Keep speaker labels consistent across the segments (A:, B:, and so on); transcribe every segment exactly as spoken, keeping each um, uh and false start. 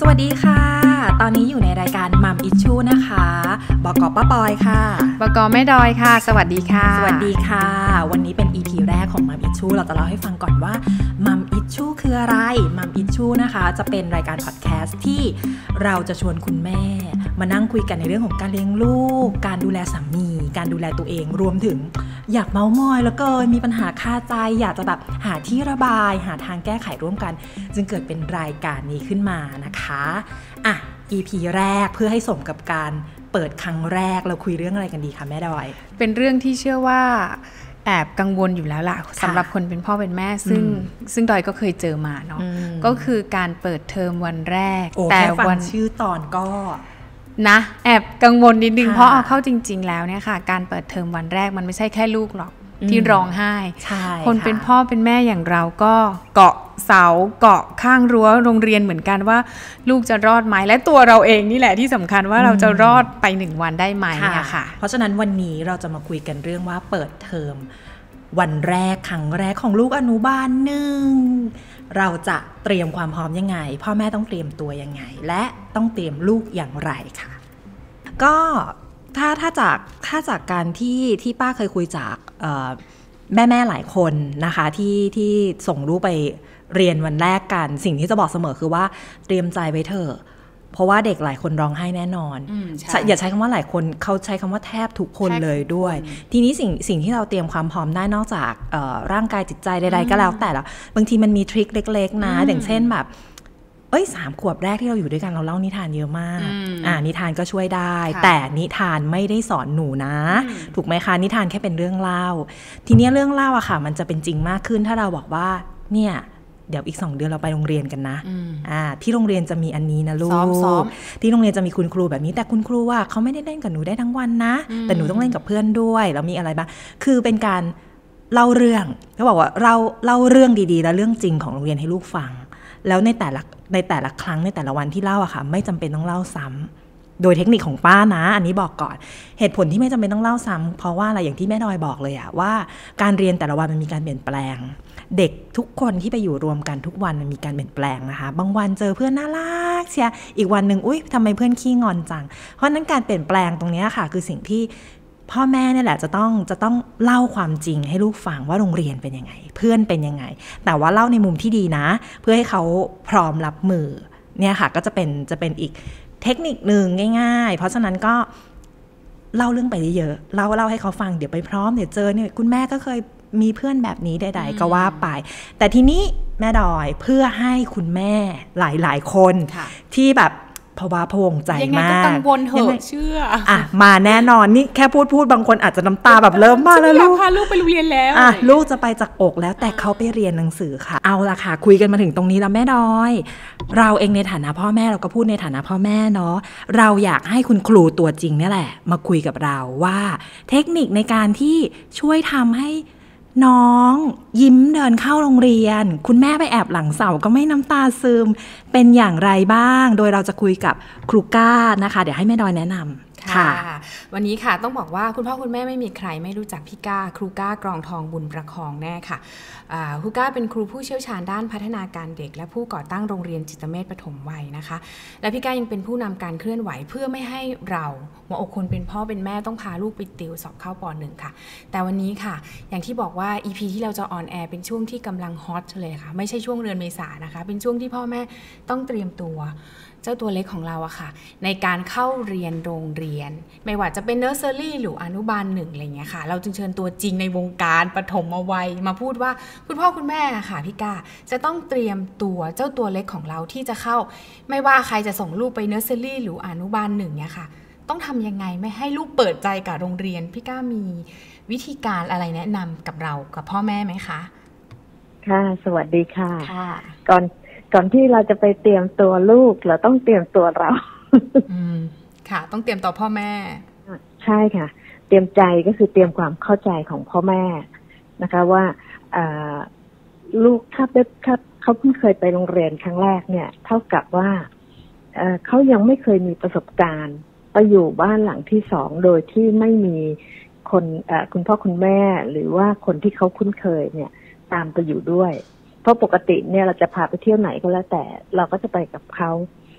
A: วัสดีค่ะตอนนี้อยู่ในรายการมัมอิชชูนะคะบก.ป้าปอยค่ะ
B: บก.แม่ดอยค่ะสวัสดีค่ะ
A: สวัสดีค่ะวันนี้เป็น อี พี แรกของมัมอิชชูเราจะเล่าให้ฟังก่อนว่ามัมอิชชูคืออะไรมัมอิชชูนะคะจะเป็นรายการพอดแคสต์ที่เราจะชวนคุณแม่มานั่งคุยกันในเรื่องของการเลี้ยงลูกการดูแลสามีการดูแลตัวเองรวมถึงอยากเมามอยแล้วก็มีปัญหาคาใจอยากจะแบบหาที่ระบายหาทางแก้ไขร่วมกันจึงเกิดเป็นรายการนี้ขึ้นมานะคะอ่ะ อี พี แรกเพื่อให้สมกับการเปิดครั้งแรกเราคุยเรื่องอะไรกันดีคะแม่ดอย
B: เป็นเรื่องที่เชื่อว่าแอบกังวลอยู่แล้วล่ะสำหรับคนเป็นพ่อเป็นแม่ซึ่งซึ่งดอยก็เคยเจอมาเนาะก็คือการเปิดเทอมวันแรก
A: แต่วันชื่อตอนก็
B: นะแอบกังวลนิดนึงเพราะเอาเข้าจริงๆแล้วเนี่ยค่ะการเปิดเทอมวันแรกมันไม่ใช่แค่ลูกหรอกที่ร้องไห้คนเป็นพ่อเป็นแม่อย่างเราก็เกาะเสาเกาะข้างรั้วโรงเรียนเหมือนกันว่าลูกจะรอดไหมและตัวเราเองนี่แหละที่สำคัญว่าเราจะรอดไปหนึ่งวันได้ไหมอะค่ะ
A: เพราะฉะนั้นวันนี้เราจะมาคุยกันเรื่องว่าเปิดเทอมวันแรกครั้งแรกของลูกอนุบาลหนึ่งเราจะเตรียมความพร้อมยังไงพ่อแม่ต้องเตรียมตัวยังไงและต้องเตรียมลูกอย่างไรค่ะก็ถ้าถ้าจากถ้าจากการที่ที่ป้าเคยคุยจากแม่แม่หลายคนนะคะที่ที่ส่งลูกไปเรียนวันแรกกันสิ่งที่จะบอกเสมอคือว่าเตรียมใจไว้เถอะเพราะว่าเด็กหลายคนร้องไห้แน่นอนอย่าใช้คำว่าหลายคนเขาใช้คำว่าแทบทุกคนเลยด้วยทีนี้สิ่งสิ่งที่เราเตรียมความพร้อมได้นอกจากร่างกายจิตใจใดๆก็แล้วแต่ละบางทีมันมีทริคเล็กๆนะอย่างเช่นแบบเอ้ยสามขวบแรกที่เราอยู่ด้วยกันเราเล่านิทานเยอะมากอ่านิทานก็ช่วยได้แต่นิทานไม่ได้สอนหนูนะถูกไหมคะนิทานแค่เป็นเรื่องเล่าทีนี้เรื่องเล่าอะค่ะมันจะเป็นจริงมากขึ้นถ้าเราบอกว่าเนี่ยเดี๋ยวอีกสองเดือนเราไปโรงเรียนกันนะอ่าที่โรงเรียนจะมีอันนี้นะลูกที่โรงเรียนจะมีคุณครูแบบนี้แต่คุณครูว่าเขาไม่ได้เล่นกับหนูได้ทั้งวันนะแต่หนูต้องเล่นกับเพื่อนด้วยแล้วมีอะไรบ้างคือเป็นการเล่าเรื่องเขาบอกว่าเราเล่าเรื่องดีๆและเรื่องจริงของโรงเรียนให้ลูกฟังแล้วในแต่ละในแต่ละครั้งในแต่ละวันที่เล่าอะค่ะไม่จำเป็นต้องเล่าซ้ำโดยเทคนิคของป้านะอันนี้บอกก่อนเหตุผลที่ไม่จำเป็นต้องเล่าซ้ำเพราะว่าอะไรอย่างที่แม่ดอยบอกเลยอะว่าการเรียนแต่ละวันมันมีการเปลี่ยนแปลงเด็กทุกคนที่ไปอยู่รวมกันทุกวันมันมีการเปลี่ยนแปลงนะคะบางวันเจอเพื่อนน่ารักเชียอีกวันนึงอุ๊ยทำไมเพื่อนขี้งอนจังเพราะนั้นการเปลี่ยนแปลงตรงนี้ค่ะคือสิ่งที่พ่อแม่เนี่ยแหละจะต้องจะต้องเล่าความจริงให้ลูกฟังว่าโรงเรียนเป็นยังไงเพื่อนเป็นยังไงแต่ว่าเล่าในมุมที่ดีนะเพื่อให้เขาพร้อมรับมือเนี่ยค่ะก็จะเป็นจะเป็นอีกเทคนิคนึงง่ายๆเพราะฉะนั้นก็เล่าเรื่องไปเยอะๆเล่าเล่าให้เขาฟังเดี๋ยวไปพร้อมเดี๋ยวเจอเนี่ยคุณแม่ก็เคยมีเพื่อนแบบนี้ใดๆก็ว่าไปแต่ทีนี้แม่ดอยเพื่อให้คุณแม่หลายๆคนที่แบบเพราะว่าพวงใจมากยังไงก็
B: กังวลเถอะเชื่อ
A: อ่ะมาแน่นอนนี่แค่พูดพูดบางคนอาจจะน้ำตาแบบเริ่มมาแล้วลูก
B: พาลูกไปโรงเรียนแล้ว
A: อ่ะลูกจะไปจากอกแล้วแต่เขาไปเรียนหนังสือค่ะเอาล่ะค่ะคุยกันมาถึงตรงนี้แล้วแม่ดอยเราเองในฐานะพ่อแม่เราก็พูดในฐานะพ่อแม่เนาะเราอยากให้คุณครูตัวจริงนี่แหละมาคุยกับเราว่าเทคนิคในการที่ช่วยทำให้น้องยิ้มเดินเข้าโรงเรียนคุณแม่ไปแอบหลังเสาก็ไม่น้ำตาซึมเป็นอย่างไรบ้างโดยเราจะคุยกับครูก้านะคะเดี๋ยวให้แม่ดอยแนะนำ
B: ค่ะวันนี้ค่ะต้องบอกว่าคุณพ่อคุณแม่ไม่มีใครไม่รู้จักพี่ก้าครูก้ากรองทองบุญประคองแน่ค่ะครูก้าเป็นครูผู้เชี่ยวชาญด้านพัฒนาการเด็กและผู้ก่อตั้งโรงเรียนจิตเมธปฐมวัยนะคะและพี่ก้ายังเป็นผู้นำการเคลื่อนไหวเพื่อไม่ให้เราหัวอกคนเป็นพ่อเป็นแม่ต้องพาลูกไปติวสอบเข้าป.หนึ่ง ค่ะแต่วันนี้ค่ะอย่างที่บอกว่า อี พี ที่เราจะออนแอร์เป็นช่วงที่กำลังฮอตเลยค่ะไม่ใช่ช่วงเดือนเมษายนนะคะเป็นช่วงที่พ่อแม่ต้องเตรียมตัวเจ้าตัวเล็กของเราอะค่ะในการเข้าเรียนโรงเรียนไม่ว่าจะเป็นเนอร์เซอรี่หรืออนุบาลหนึ่งอะไรเงี้ยค่ะเราจึงเชิญตัวจริงในวงการปฐมวัยมาพูดว่าคุณพ่อคุณแม่ค่ะพี่ก้าจะต้องเตรียมตัวเจ้าตัวเล็กของเราที่จะเข้าไม่ว่าใครจะส่งลูกไปเนอร์เซอรี่หรืออนุบาลหนึ่งเนี่ยค่ะต้องทำยังไงไม่ให้ลูกเปิดใจกับโรงเรียนพี่ก้ามีวิธีการอะไรแนะนำกับเรากับพ่อแม่ไหมคะ
C: ค่ะสวัสดีค่ะ
B: ค่ะ
C: ก่อนก่อนที่เราจะไปเตรียมตัวลูกเราต้องเตรียมตัวเรา
B: อืมค่ะต้องเตรียมตัวพ่อแม่
C: ใช่ค่ะเตรียมใจก็คือเตรียมความเข้าใจของพ่อแม่นะคะว่าลูกถ้าถ้าเขาเพิ่งเคยไปโรงเรียนครั้งแรกเนี่ยเท่ากับว่าเขายังไม่เคยมีประสบการณ์ไปอยู่บ้านหลังที่สองโดยที่ไม่มีคนคุณพ่อคุณแม่หรือว่าคนที่เขาคุ้นเคยเนี่ยตามไปอยู่ด้วยเพราะปกติเนี่ยเราจะพาไปเที่ยวไหนก็แล้วแต่เราก็จะไปกับเขา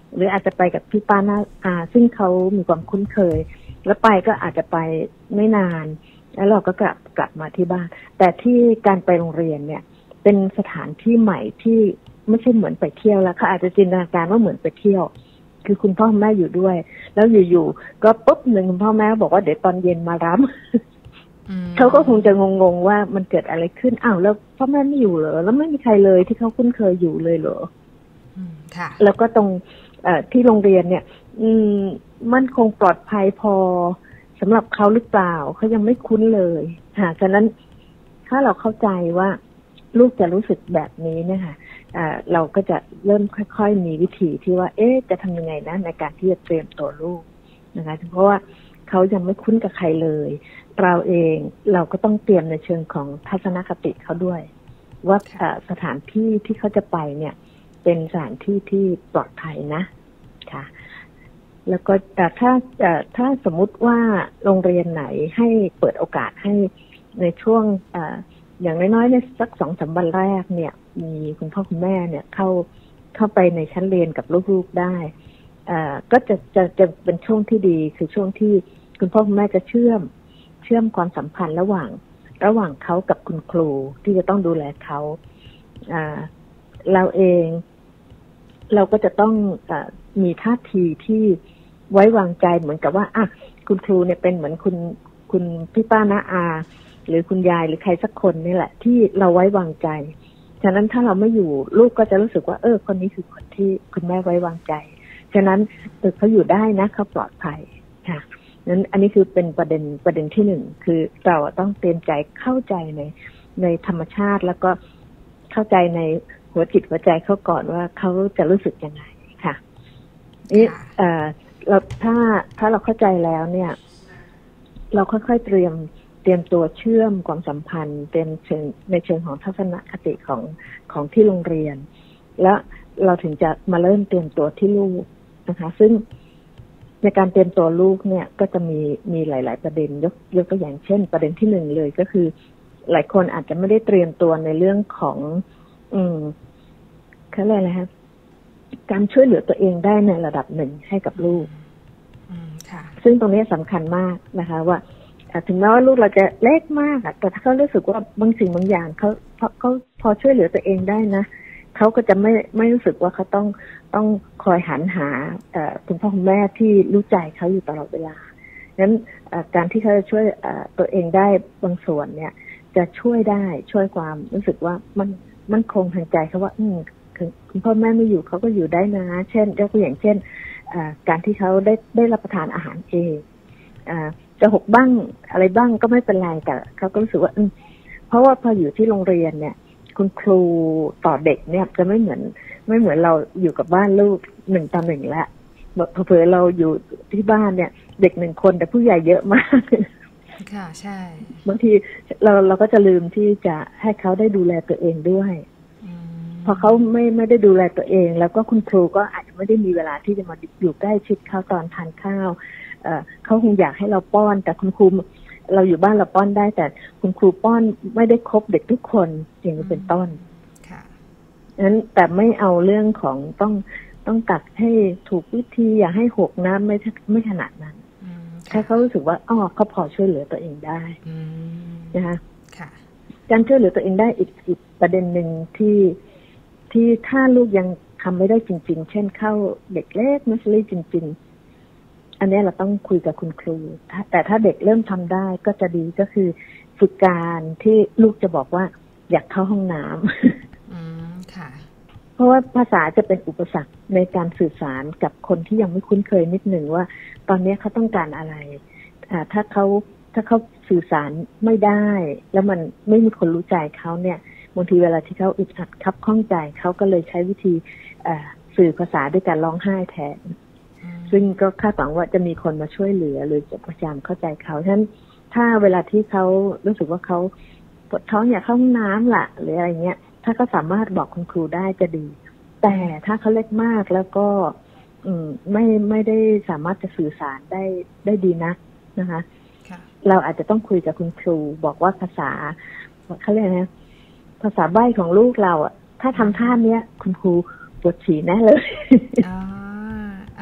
C: หรืออาจจะไปกับพี่ป้าน้าอาซึ่งเขามีความคุ้นเคยแล้วไปก็อาจจะไปไม่นานแล้วเราก็กลับกลับมาที่บ้านแต่ที่การไปโรงเรียนเนี่ยเป็นสถานที่ใหม่ที่ไม่ใช่เหมือนไปเที่ยวแล้วเขาอาจจะจินตนาการว่าเหมือนไปเที่ยวคือคุณพ่อแม่อยู่ด้วยแล้วอยู่ๆก็ปุ๊บหนึ่งคุณพ่อแม่บอกว่าเดี๋ยวตอนเย็นมารับเขาก็คงจะงงๆว่ามันเกิดอะไรขึ้นอ้าวแล้วพ่อแม่ไม่อยู่เหรอแล้วไม่มีใครเลยที่เขาคุ้นเคยอยู่เลยเหรอ
B: ค่ะ
C: แล้วก็ตรงที่โรงเรียนเนี่ยอืมมั่นคงปลอดภัยพอสำหรับเขาหรือเปล่าเขายังไม่คุ้นเลยค่ะฉะนั้นถ้าเราเข้าใจว่าลูกจะรู้สึกแบบนี้เนี่ยค่ะเราก็จะเริ่มค่อยๆมีวิธีที่ว่าเอ๊ะจะทำยังไงนะในการที่จะเตรียมตัวลูกนะคะเพราะว่าเขายังไม่คุ้นกับใครเลยเราเองเราก็ต้องเตรียมในเชิงของทัศนคติเขาด้วยว่าสถานที่ที่เขาจะไปเนี่ยเป็นสถานที่ที่ปลอดภัยนะค่ะแล้วก็ถ้าถ้าสมมุติว่าโรงเรียนไหนให้เปิดโอกาสให้ในช่วงอย่างน้อยๆในสักสองสามวันแรกเนี่ยมีคุณพ่อคุณแม่เนี่ยเข้าเข้าไปในชั้นเรียนกับลูกๆได้ก็จะจะจะเป็นช่วงที่ดีคือช่วงที่คุณพ่อคุณแม่จะเชื่อมเชื่อมความสัมพันธ์ระหว่างระหว่างเขากับคุณครูที่จะต้องดูแลเขาเราเองเราก็จะต้องอมีท่าทีที่ไว้วางใจเหมือนกับว่าอ่ะคุณครูเนี่ยเป็นเหมือนคุณคุณพี่ป้าน้าอาหรือคุณยายหรือใครสักคนนี่แหละที่เราไว้วางใจฉะนั้นถ้าเราไม่อยู่ลูกก็จะรู้สึกว่าเออคนนี้คือคนที่คุณแม่ไว้วางใจฉะนั้นเออเขาอยู่ได้นะเขาปลอดภัยค่ะนั้นอันนี้คือเป็นประเด็นประเด็นที่หนึ่งคือเราต้องเตรียมใจเข้าใจในในธรรมชาติแล้วก็เข้าใจในหัวจิตหัวใจเขาก่อนว่าเขาจะรู้สึกยังไงค่ะนี่เอ่อเราถ้าถ้าเราเข้าใจแล้วเนี่ยเราค่อยๆเตรียมเตรียมตัวเชื่อมความสัมพันธ์เตรียมเชิงในเชิงของทัศนคติของของที่โรงเรียนแล้วเราถึงจะมาเริ่มเตรียมตัวที่ลูกนะคะซึ่งในการเตรียมตัวลูกเนี่ยก็จะมีมีหลายๆประเด็นยกยกตัวอย่างเช่นประเด็นที่หนึ่งเลยก็คือหลายคนอาจจะไม่ได้เตรียมตัวในเรื่องของอืมเขาเรียกอะไรครับการช่วยเหลือตัวเองได้ในระดับหนึ่งให้กับลูกซึ่งตรงนี้สำคัญมากนะคะว่าถึงแม้ว่าลูกเราจะเล็กมากแต่ถ้าเขารู้สึกว่าบางสิ่งบางอย่างเขาเขาพอช่วยเหลือตัวเองได้นะเขาก็จะไม่ไม่รู้สึกว่าเขาต้องต้องคอยหันหาคุณพ่อคุณแม่ที่รู้ใจเขาอยู่ตลอดเวลาดังนั้นการที่เขาจะช่วยตัวเองได้บางส่วนเนี่ยจะช่วยได้ช่วยความรู้สึกว่ามันมันคงทางใจเขาว่าอืมคุณพ่อแม่ไม่อยู่เขาก็อยู่ได้นะเช่นยกตัวอย่างเช่นการที่เขาได้ได้รับประทานอาหารเองจะหกบ้างอะไรบ้างก็ไม่เป็นไรแต่เขาก็รู้สึกว่าเพราะว่าพออยู่ที่โรงเรียนเนี่ยคุณครูต่อเด็กเนี่ยจะไม่เหมือนไม่เหมือนเราอยู่กับบ้านลูกหนึ่งต่อหนึ่งแล้วเผื่อเราอยู่ที่บ้านเนี่ยเด็กหนึ่งคนแต่ผู้ใหญ่เยอะมาก
B: ค่ะใช่
C: บางทีเราเราก็จะลืมที่จะให้เขาได้ดูแลตัวเองด้วยพอเขาไม่ไม่ได้ดูแลตัวเองแล้วก็คุณครูก็อาจจะไม่ได้มีเวลาที่จะมาอยู่ใกล้ชิดเขาตอนทานข้าวเอ่อเขาคงอยากให้เราป้อนแต่คุณครูเราอยู่บ้านเราป้อนได้แต่คุณครูป้อนไม่ได้ครบเด็กทุกคนอย่างนี้เป็นต้นค่ะนั้นแต่ไม่เอาเรื่องของต้องต้องตักให้ถูกวิธีอย่าให้หกนะไม่ไม่ขนาดนั้นแค่เขารู้สึกว่าอ๋อเขาพอช่วยเหลือตัวเองได้นะคะการช่วยเหลือตัวเองได้อีกอีกประเด็นหนึ่งที่ที่ถ้าลูกยังทำไม่ได้จริงๆเช่นเข้าเด็กเล็กนัสเซอรี่จริงๆอันนี้เราต้องคุยกับคุณครูแต่ถ้าเด็กเริ่มทำได้ก็จะดีก็คือฝึกการที่ลูกจะบอกว่าอยากเข้าห้องน้ำอืมค่ะเพราะว่าภาษาจะเป็นอุปสรรคในการสื่อสารกับคนที่ยังไม่คุ้นเคยนิดหนึ่งว่าตอนนี้เขาต้องการอะไรถ้าเขาถ้าเขาสื่อสารไม่ได้แล้วมันไม่มีคนรู้ใจเขาเนี่ยบางทีเวลาที่เขาอึดอัดคับข้องใจเขาก็เลยใช้วิธีสื่อภาษาด้วยการร้องไห้แทนซึ่งก็คาดหวังว่าจะมีคนมาช่วยเหลือหรือจะพยายามเข้าใจเขาฉะนั้นถ้าเวลาที่เขารู้สึกว่าเขาปวดท้องอยากเข้าห้องน้ำล่ะหรืออะไรเงี้ยถ้าเขาสามารถบอกคุณครูได้จะดีแต่ถ้าเขาเล็กมากแล้วก็อืมไม่ไม่ได้สามารถจะสื่อสารได้ได้ดีนักนะคะเราอาจจะต้องคุยกับคุณครูบอกว่าภาษาเขาเรียกนะภาษาใบ้ของลูกเราอ่ะถ้าทำท่าเนี้ยคุณครูปวดฉี่แน่เลย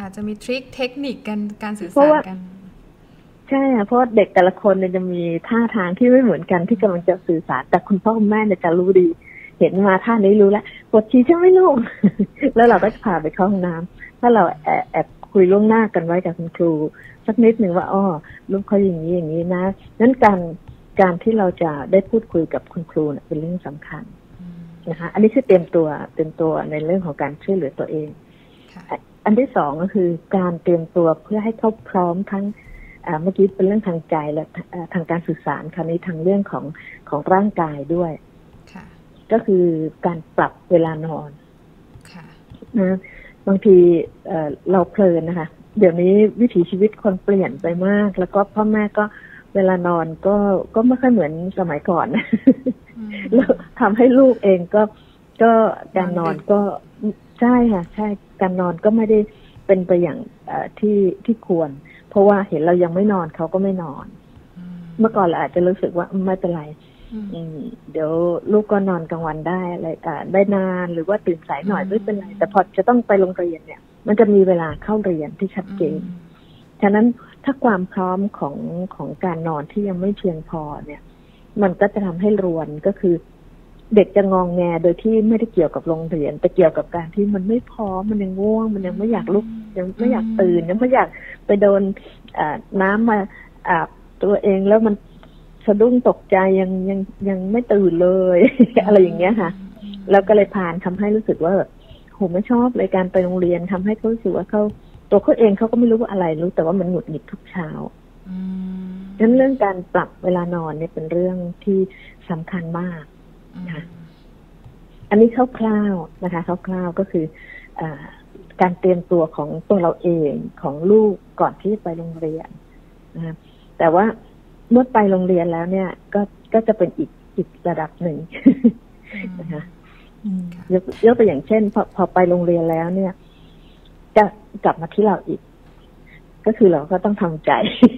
B: ค่ะจะมีทริคเทคนิคกันการสื่อสารกัน
C: ใช่ค่ะเพราะเด็กแต่ละคนเนี่ยจะมีท่าทางที่ไม่เหมือนกันที่กำลังจะสื่อสารแต่คุณพ่อคุณแม่เนี่ยจะรู้ดีเห็นมาท่านี้รู้แล้วปวดฉี่ใช่ไหมลูก แล้วเราก็จะพาไปเข้าห้องน้ำถ้าเราแอบแอบคุยล่วงหน้ากันไว้กับคุณครูสักนิดหนึ่งว่าอ๋อลูกเขาอย่างนี้อย่างนี้นะนั้นการการที่เราจะได้พูดคุยกับคุณครูเนี่ยเป็นเรื่องสำคัญนะคะอันนี้คือเตรียมตัวเตรียมตัวในเรื่องของการช่วยเหลือตัวเองอันที่สองก็คือการเตรียมตัวเพื่อให้เขาพร้อมทั้งเมื่อกี้เป็นเรื่องทางใจและทางการสื่อสารคราวนี้ทางเรื่องของของร่างกายด้วยก็คือการปรับเวลานอนนะบางทีเอ่อเราเพลินนะคะเดี๋ยวนี้วิถีชีวิตคนเปลี่ยนไปมากแล้วก็พ่อแม่ก็เวลานอนก็ก็ไม่ค่อยเหมือนสมัยก่อนแล้วทำให้ลูกเองก็ก็การนอนก็ใช่ค่ะใช่การนอนก็ไม่ได้เป็นไปอย่างที่ที่ควรเพราะว่าเห็นเรายังไม่นอนเขาก็ไม่นอนเมื่อก่อนเราอาจจะรู้สึกว่าไม่เป็นไรเดี๋ยวลูกก็นอนกลางวันได้อะไรได้นานหรือว่าตื่นสายหน่อยไม่เป็นไรแต่พอจะต้องไปโรงเรียนเนี่ยมันจะมีเวลาเข้าเรียนที่ชัดเจนฉะนั้นถ้าความพร้อมของของการนอนที่ยังไม่เพียงพอเนี่ยมันก็จะทำให้รวนก็คือเด็กจะงองแงโดยที่ไม่ได้เกี่ยวกับโรงเรียนแต่เกี่ยวกับการที่มันไม่พร้อมมันยังง่วงมันยังไม่อยากลุกยังไม่อยากตื่นยังไม่อยากไปโดนน้ำมาอาบตัวเองแล้วมันสะดุ้งตกใจยังยังยังไม่ตื่นเลย อะไรอย่างเงี้ยค่ะแล้วก็เลยผ่านทำให้รู้สึกว่าโหไม่ชอบเลยการไปโรงเรียนทำให้เขารู้สึกว่าเขาตัวเขาเองเขาก็ไม่รู้ว่าอะไรรู้แต่ว่ามันหงุดหงิดทุกเช้าดังนั้นเรื่องการปรับเวลานอนเนี่ยเป็นเรื่องที่สำคัญมากนะคะอันนี้คร่าวๆนะคะคร่าวๆก็คือการเตรียมตัวของตัวเราเองของลูกก่อนที่จะไปโรงเรียนนะคะแต่ว่าเมื่อไปโรงเรียนแล้วเนี่ยก็ก็จะเป็นอีกอีกระดับหนึ่งนะคะยกยกตัวอย่างเช่นพอพอไปโรงเรียนแล้วเนี่ยจะกลับมาที่เราอีกก็คือเราก็ต้องทำใจ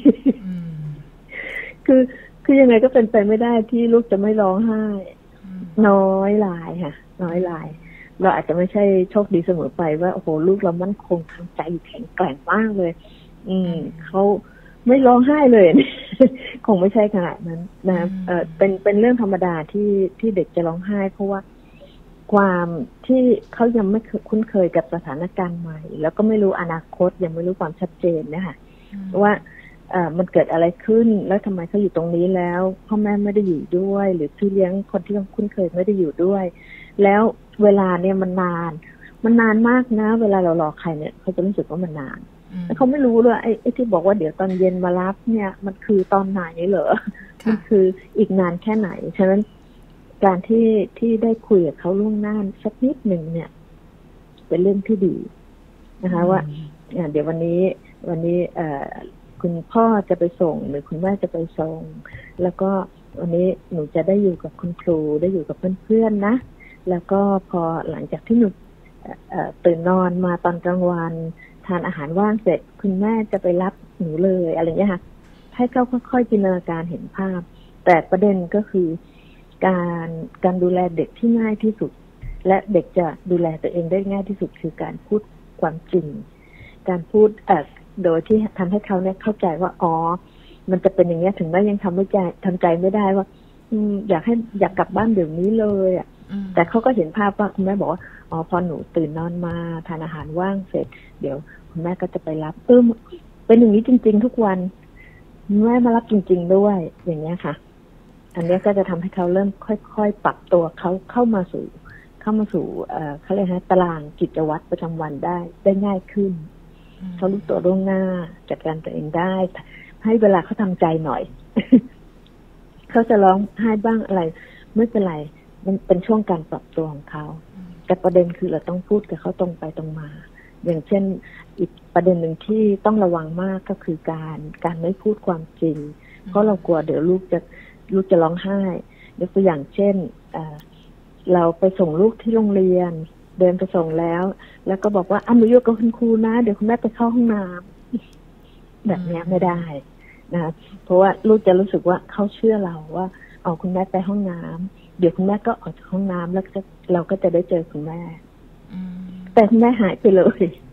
C: คือคือยังไงก็เป็นไปไม่ได้ที่ลูกจะไม่ร้องไห้น้อยลายค่ะน้อยลายเราอาจจะไม่ใช่โชคดีเสมอไปว่าโอ้โหลูกเรามั่นคงทางใจแข็งแกร่งมากเลยอืมเขาไม่ร้องไห้เลย คงไม่ใช่ขนาดนั้นนะเออเป็นเป็นเรื่องธรรมดาที่ที่เด็กจะร้องไห้เพราะว่าความที่เขายังไม่คุ้นเคยกับสถานการณ์ใหม่แล้วก็ไม่รู้อนาคตยังไม่รู้ความชัดเจนนะคะว่าเอ่อมันเกิดอะไรขึ้นแล้วทำไมเขาอยู่ตรงนี้แล้วพ่อแม่ไม่ได้อยู่ด้วยหรือพี่เลี้ยงคนที่คุ้นเคยไม่ได้อยู่ด้วยแล้วเวลาเนี่ยมันนานมันนานมากนะเวลาเรารอใครเนี่ยเขาจะรู้สึกว่ามันนานแล้วเขาไม่รู้เลยไอ้ไอ้ที่บอกว่าเดี๋ยวตอนเย็นมารับเนี่ยมันคือตอนไหนเหรอมันคืออีกนานแค่ไหนฉะนั้นการที่ที่ได้คุยกับเขาล่วงหน้าสักนิดหนึ่งเนี่ยเป็นเรื่องที่ดีนะคะว่าเดี๋ยววันนี้วันนี้เอ่อคุณพ่อจะไปส่งหรือคุณแม่จะไปส่งแล้วก็วันนี้หนูจะได้อยู่กับคุณครูได้อยู่กับเพื่อนๆนะแล้วก็พอหลังจากที่หนูตื่นนอนมาตอนกลางวันทานอาหารว่างเสร็จคุณแม่จะไปรับหนูเลยอะไรอย่างเงี้ยค่ะให้เขาค่อยๆจินตนาการเห็นภาพแต่ประเด็นก็คือการการดูแลเด็กที่ง่ายที่สุดและเด็กจะดูแลตัวเองได้ง่ายที่สุดคือการพูดความจริงการพูดเอ่อโดยที่ทำให้เขาเนี่ยเข้าใจว่าอ๋อมันจะเป็นอย่างเงี้ยถึงแม้ยังทำไม่ใจทำใจไม่ได้ว่าอืมอยากให้อยากกลับบ้านเดี๋ยวนี้เลยอ่ะแต่เขาก็เห็นภาพว่าคุณแม่บอกว่าอ๋อพอหนูตื่นนอนมาทานอาหารว่างเสร็จเดี๋ยวคุณแม่ก็จะไปรับเออเป็นอย่างนี้จริงๆทุกวันแม่มารับจริงๆด้วยอย่างเงี้ยค่ะอันนี้ก็จะทำให้เขาเริ่มค่อยๆปรับตัวเขาเข้ามาสู่เข้ามาสู่เอ่อเขาเรียกฮะตารางกิจวัตรประจำวันได้ได้ง่ายขึ้นเขารู้ตัวล่วงหน้าจัดการตัวเองได้ให้เวลาเขาทำใจหน่อย เขาจะร้องไห้บ้างอะไรไม่เป็นไรมันเป็นช่วงการปรับตัวของเขาแต่ประเด็นคือเราต้องพูดกับเขาตรงไปตรงมาอย่างเช่นอีกประเด็นหนึ่งที่ต้องระวังมากก็คือการการไม่พูดความจริงเพราะเรากลัวเดี๋ยวลูกจะลูกจะร้องไห้ยกตัวอย่างเช่นเอ่อเราไปส่งลูกที่โรงเรียนเดินไปส่งแล้วแล้วก็บอกว่าอ่ะหนูอยู่กับคุณครูนะเดี๋ยวคุณแม่ไปเข้าห้องน้ำแบบนี้ไม่ได้นะเพราะว่าลูกจะรู้สึกว่าเขาเชื่อเราว่าอ๋อคุณแม่ไปห้องน้ำเดี๋ยวคุณแม่ก็ออกจากห้องน้ำแล้วจะเราก็จะได้เจอคุณแม่แต่คุณแม่หายไปเลย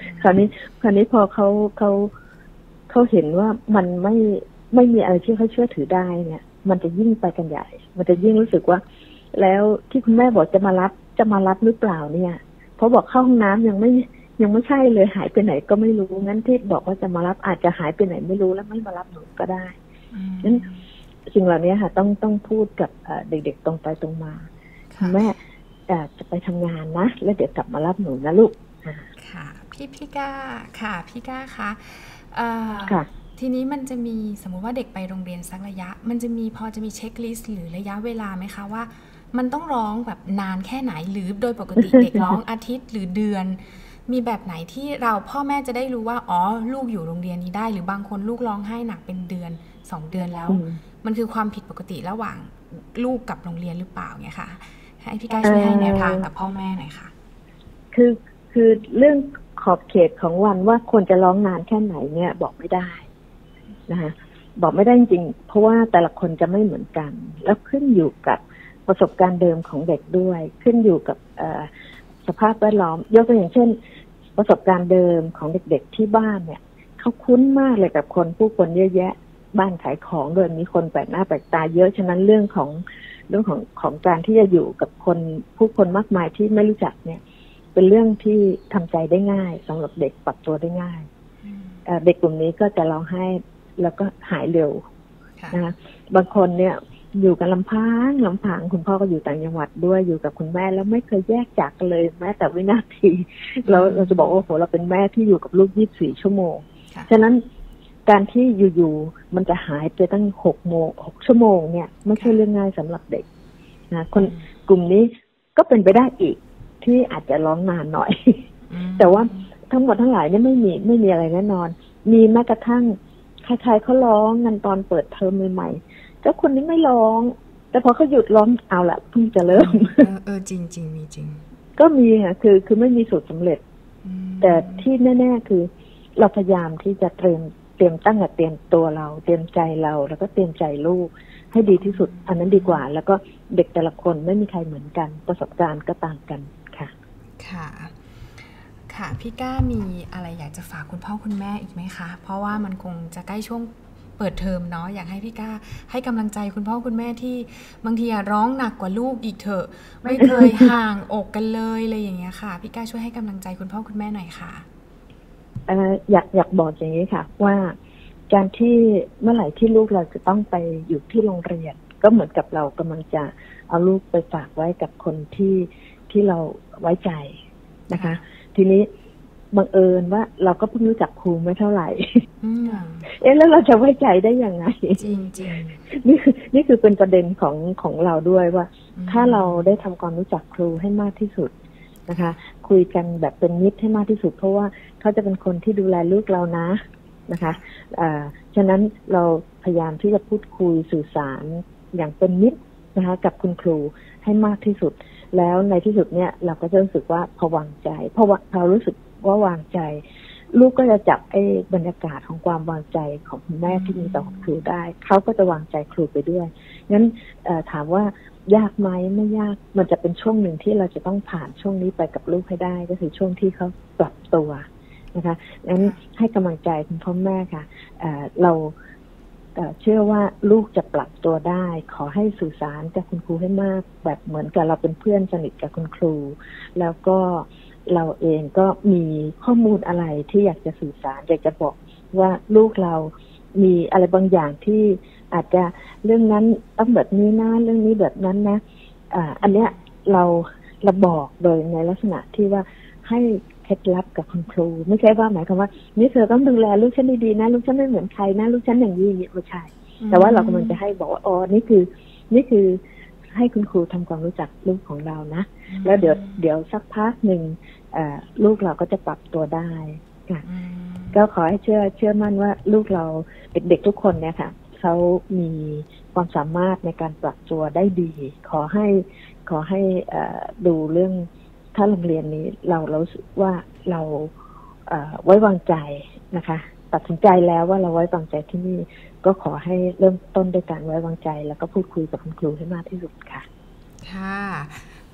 C: คราวนี้คราวนี้พอเขาเขาเขาเห็นว่ามันไม่ไม่มีอะไรที่เขาเชื่อถือได้เนี่ยมันจะยิ่งไปกันใหญ่มันจะยิ่งรู้สึกว่าแล้วที่คุณแม่บอกจะมารับจะมารับหรือเปล่าเนี่ยเพราะบอกเข้าห้องน้ำยังไม่ยังไม่ใช่เลยหายไปไหนก็ไม่รู้งั้นที่บอกว่าจะมารับอาจจะหายไปไหนไม่รู้แล้วไม่มารับหนูก็ได้งั้นสิ่งเหล่านี้ค่ะต้องต้องพูดกับเด็กๆตรงไปตรงมาคุณแม่จะไปทำงานนะแล้วเดี๋ยวกลับมารับหนูนะลูก
B: ค่ะพี่พี่ก้าค่ะพี่ก้าคะ
C: ค่ะ
B: ทีนี้มันจะมีสมมุติว่าเด็กไปโรงเรียนสักระยะมันจะมีพอจะมีเช็คลิสต์หรือระยะเวลาไหมคะว่ามันต้องร้องแบบนานแค่ไหนหรือโดยปกติเด็กร้องอาทิตย์หรือเดือนมีแบบไหนที่เราพ่อแม่จะได้รู้ว่าอ๋อลูกอยู่โรงเรียนนี้ได้หรือบางคนลูกร้องไห้หนักเป็นเดือนสองเดือนแล้วมันคือความผิดปกติระหว่างลูกกับโรงเรียนหรือเปล่าเนี่ยค่ะให้พี่ก้าช่วยให้แนวทางกับพ่อแม่หน่อยค่ะ
C: คือคือเรื่องขอบเขตของวันว่าควรจะร้องนานแค่ไหนเนี่ยบอกไม่ได้นะคะบอกไม่ได้จริงเพราะว่าแต่ละคนจะไม่เหมือนกันแล้วขึ้นอยู่กับประสบการณ์เดิมของเด็กด้วยขึ้นอยู่กับสภาพแวดล้อมยกตัวอย่างเช่นประสบการณ์เดิมของเด็กๆที่บ้านเนี่ยเขาคุ้นมากเลยกับคนผู้คนเยอะแยะบ้านขายของโดยมีคนแปลกหน้าแปลกตาเยอะฉะนั้นเรื่องของเรื่องของของการที่จะอยู่กับคนผู้คนมากมายที่ไม่รู้จักเนี่ยเป็นเรื่องที่ทำใจได้ง่ายสำหรับเด็กปรับตัวได้ง่ายเด็กกลุ่มนี้ก็จะร้องไห้แล้วก็หายเร็วนะคะบางคนเนี่ยอยู่กันลำพังลำพังคุณพ่อก็อยู่ต่างจังหวัดด้วยอยู่กับคุณแม่แล้วไม่เคยแยกจากกันเลยแม้แต่วินาทีเราเราจะบอกว่าโหเราเป็นแม่ที่อยู่กับลูกยี่สิบสี่ชั่วโมงฉะนั้นการที่อยู่ๆมันจะหายไปตั้งหกโมงหกชั่วโมงเนี่ยไม่ใช่เรื่องง่ายสำหรับเด็กนะคนกลุ่มนี้ก็เป็นไปได้อีกที่อาจจะร้องนานหน่อยแต่ว่าทั้งหมดทั้งหลายเนี่ยไม่มีไม่มีอะไรแน่นอนมีแม้กระทั่งใครๆเขาร้องกันตอนเปิดเทอมใหม่ๆเจ้าคนนี้ไม่ร้องแต่พอเขาหยุดร้องเอาละเพิ่งจะเริ่ม
B: เออจริงจริงมีจริง
C: ก็มีค่ะคือคือไม่มีสูตรสำเร็จแต่ที่แน่ๆคือเราพยายามที่จะเตรียมเตรียมตั้งแต่เตรียมตัวเราเตรียมใจเราแล้วก็เตรียมใจลูกให้ดีที่สุดอันนั้นดีกว่าแล้วก็เด็กแต่ละคนไม่มีใครเหมือนกันประสบการณ์ก็ต่างกันค่ะ
B: ค่ะค่ะพี่ก้ามีอะไรอยากจะฝากคุณพ่อคุณแม่อีกไหมคะเพราะว่ามันคงจะใกล้ช่วงเปิดเทอมเนาะอยากให้พี่ก้าให้กำลังใจคุณพ่อคุณแม่ที่บางทีร้องหนักกว่าลูกอีกเถอะไม่เคยห่างอกกันเลยอะไรอย่างเงี้ยค่ะพี่ก้าช่วยให้กำลังใจคุณพ่อคุณแม่หน่อยค่ะ
C: เอ่ออยากอยากบอกอย่างนี้ค่ะว่าการที่เมื่อไหร่ที่ลูกเราจะต้องไปอยู่ที่โรงเรียนก็เหมือนกับเรากำลังจะเอาลูกไปฝากไว้กับคนที่ที่เราไว้ใจนะคะทีนี้บังเอิญว่าเราก็เพิ่งรู้จักครูไม่เท่าไหร่เอ๊ะแล้วเราจะไว้ใจได้ยังไง
B: จริงจริง
C: นี่คือนี่คือเป็นประเด็นของของเราด้วยว่าถ้าเราได้ทำความรู้จักครูให้มากที่สุดนะคะคุยกันแบบเป็นมิตรให้มากที่สุดเพราะว่าเขาจะเป็นคนที่ดูแลลูกเรานะนะคะอ่าฉะนั้นเราพยายามที่จะพูดคุยสื่อสารอย่างเป็นมิตรนะคะกับคุณครูให้มากที่สุดแล้วในที่สุดเนี่ยเราก็จะรู้สึกว่าพอวางใจเพราะว่าเรารู้สึกว่าวางใจลูกก็จะจับไอ้บรรยากาศของความวางใจของคุณแม่ที่มีต่อครูได้เขาก็จะวางใจครูไปด้วยงั้นถามว่ายากไหมไม่ยากมันจะเป็นช่วงหนึ่งที่เราจะต้องผ่านช่วงนี้ไปกับลูกให้ได้ก็คือช่วงที่เขาปรับตัวนะคะงั้นให้กำลังใจคุณพ่อแม่ค่ะเราเชื่อว่าลูกจะปรับตัวได้ขอให้สื่อสารกับคุณครูให้มากแบบเหมือนกับเราเป็นเพื่อนสนิทกับคุณครูแล้วก็เราเองก็มีข้อมูลอะไรที่อยากจะสื่อสารอยากจะบอกว่าลูกเรามีอะไรบางอย่างที่อาจจะเรื่องนั้นต้องแบบนี้นะเรื่องนี้แบบนั้นนะอ่าอันเนี้ยเราเราบอกโดยในลักษณะที่ว่าให้เคล็ดลับกับคุณครูไม่ใช่ว่าหมายความว่านี่เธอต้องดูแลลูกฉันดีๆนะลูกฉันไม่เหมือนใครนะลูกฉันอย่างนี้อย่างนี้ไม่ใช่แต่ว่าเรากำลังจะให้บอกว่าอ๋อนี่คือนี่คือให้คุณครูทำความรู้จักลูกของเรานะแล้วเดี๋ยวเดี๋ยวสักพักหนึ่งลูกเราก็จะปรับตัวได้ค่ะก็ขอให้เชื่อเชื่อมั่นว่าลูกเราเด็กๆทุกคนเนี่ยค่ะเขามีความสามารถในการปรับตัวได้ดีขอให้ขอให้ดูเรื่องถ้าโรงเรียนนี้เราเราสึกว่าเราไว้วางใจนะคะตัดสินใจแล้วว่าเราไว้วางใจที่นี่ก็ขอให้เริ่มต้นด้วยการไว้วางใจแล้วก็พูดคุยกับคุณครูให้มากที่สุดค่ะ
B: ค่ะ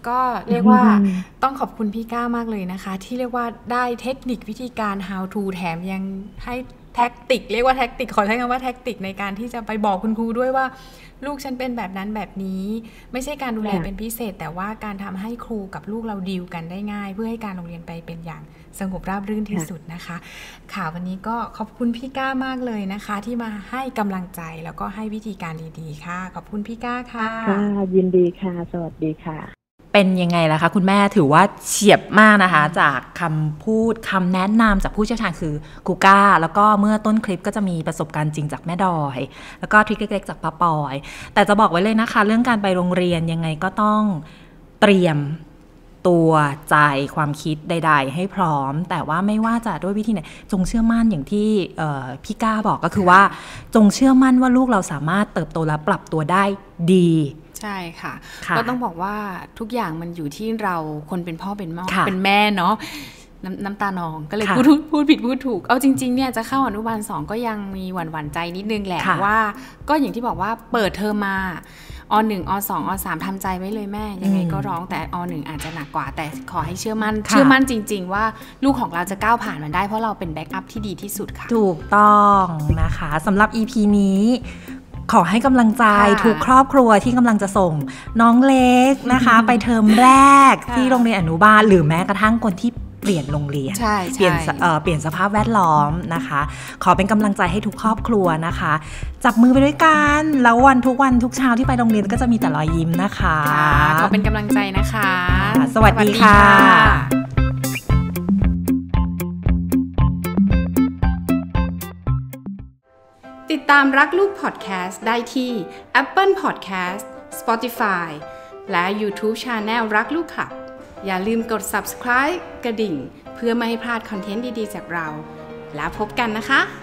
B: ก็เรียกว่าต้องขอบคุณพี่ก้ามากเลยนะคะที่เรียกว่าได้เทคนิควิธีการ how to แถมยังให้แท็กติกเรียกว่าแท็กติกขอใช้คำว่าแท็กติกในการที่จะไปบอกคุณครูด้วยว่าลูกฉันเป็นแบบนั้นแบบนี้ไม่ใช่การดูแลเป็นพิเศษแต่ว่าการทำให้ครูกับลูกเราดีลกันได้ง่ายเพื่อให้การโรงเรียนไปเป็นอย่างสงบราบรื่นที่สุดนะคะค่ะวันนี้ก็ขอบคุณพี่ก้ามากเลยนะคะที่มาให้กำลังใจแล้วก็ให้วิธีการดีๆค่ะขอบคุณพี่ก้าค่ะ
C: ค่ะยินดีค่ะสวัสดีค่ะ
A: เป็นยังไงล่ะคะคุณแม่ถือว่าเฉียบมากนะคะจากคำพูดคำแนะนำจากผู้เชี่ยวชาญคือครูก้าแล้วก็เมื่อต้นคลิปก็จะมีประสบการณ์จริงจากแม่ดอยแล้วก็ทริคเล็กๆจากป้าปอยแต่จะบอกไว้เลยนะคะเรื่องการไปโรงเรียนยังไงก็ต้องเตรียมตัวใจความคิดใดๆให้พร้อมแต่ว่าไม่ว่าจะด้วยวิธีไหนจงเชื่อมั่นอย่างที่พี่ก้าบอกก็คือว่าจงเชื่อมั่นว่าลูกเราสามารถเติบโตและปรับตัวได้ดี
B: ใช่ค่ะก็ต้องบอกว่าทุกอย่างมันอยู่ที่เราคนเป็นพ่อเป็นแม่เป็นแม่เนาะน้ำน้ำตานองก็เลยพูดพูดผิดพูดถูกเอาจริงๆเนี่ยจะเข้าอนุบาลสองก็ยังมีหวั่นหวั่นใจนิดนึงแหละว่าก็อย่างที่บอกว่าเปิดเทอมมาอหนึ่งอสองอสามทำใจไว้เลยแม่ยังไงก็ร้องแต่อหนึ่งอาจจะหนักกว่าแต่ขอให้เชื่อมั่นเชื่อมั่นจริงๆว่าลูกของเราจะก้าวผ่านมันได้เพราะเราเป็นแบ็กอัพที่ดีที่สุดค่ะ
A: ถูกต้องนะคะสำหรับ อี พี นี้ขอให้กำลังใจทุกครอบครัวที่กำลังจะส่งน้องเล็กนะคะไปเทอมแรกที่โรงเรียนอนุบาลหรือแม้กระทั่งคนที่เปลี่ยนโรงเรียนเปลี่ยนเอ่อเปลี่ยนสภาพแวดล้อมนะคะขอเป็นกำลังใจให้ทุกครอบครัวนะคะจับมือไปด้วยกันแล้ววันทุกวันทุกเช้าที่ไปโรงเรียนก็จะมีแต่รอยยิ้มนะคะ
B: ขอเป็นกำลังใจนะคะ
A: สวัสดีค่ะ
B: ติดตามรักลูกพอดแคสต์ได้ที่ Apple Podcast Spotify และ YouTube Channel รักลูกคลับอย่าลืมกด Subscribe กระดิ่งเพื่อไม่ให้พลาดคอนเทนต์ดีๆจากเราแล้วพบกันนะคะ